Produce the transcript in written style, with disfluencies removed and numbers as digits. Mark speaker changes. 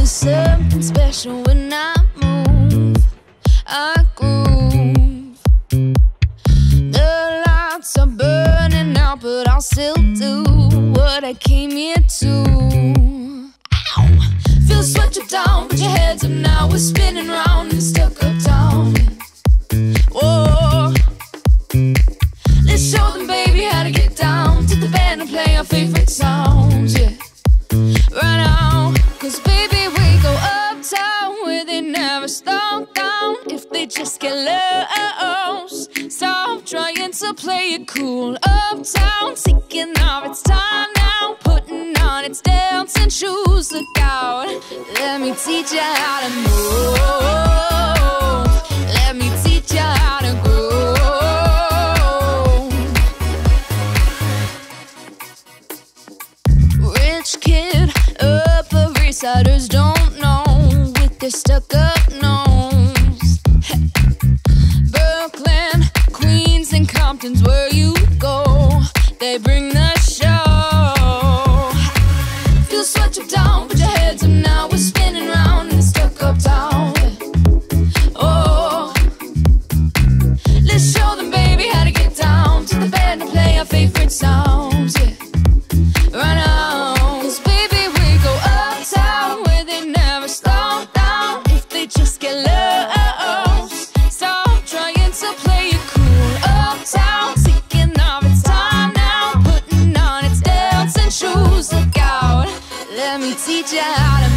Speaker 1: There's something special when I move, I groove. The lights are burning out, but I'll still do what I came here to. Ow! Feel sweat drip down, put your heads up now. We're spinning round and stuck uptown. Whoa! Let's show them, baby, how to get down. To the band and play our favorite sounds, yeah. Right now, 'cause baby, we go uptown where they never slow down. If they just get lost, stop trying to play it cool. Uptown, taking off its time now, putting on its dancing shoes. Look out, let me teach you how to move. Let me teach you how to groove. Rich kid, Upper East Siders don't know with their stuck-up nose. Brooklyn, Queens, and Compton's where you go. They bring the show. Feel sweat drip down, put your heads up now. We're spinning round and stuck uptown. Oh, let's show them, baby, how to get down. To the band and play our favorite sounds, yeah. Right now, 'cause baby, we go uptown where they never slow down. If they just get lost, stop trying to play it cool. Uptown, taking off its time now, putting on its dancing shoes. Look out, let me teach you how to